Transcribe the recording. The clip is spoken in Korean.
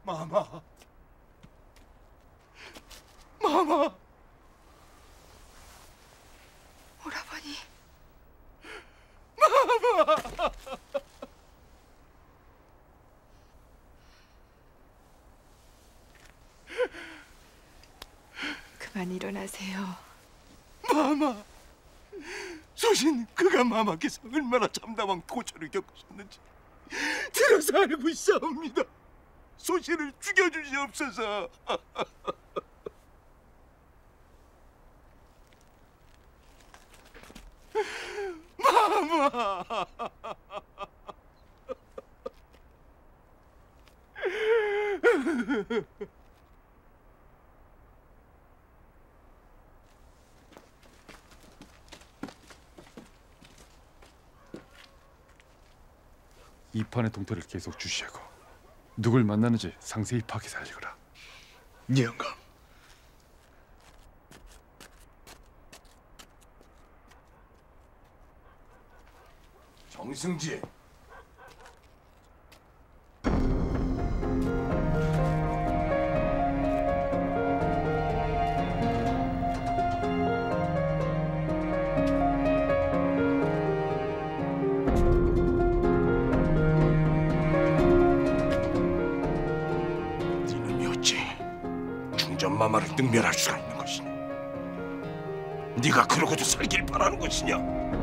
마마, 마마. 오라버니. 마마. 그만 일어나세요. 마마. 소신 그가 마마께서 얼마나 참담한 고초를 겪으셨는지 들어서 알고 있사옵니다. 소신을 죽여주시옵소서. 마마. 이 판의 동태를 계속 주시하고 누굴 만나는지 상세히 파악해서 알리거라. 영감. 정승지. 마마를 능멸할 수가 있는 것이냐? 네가 그러고도 살길 바라는 것이냐?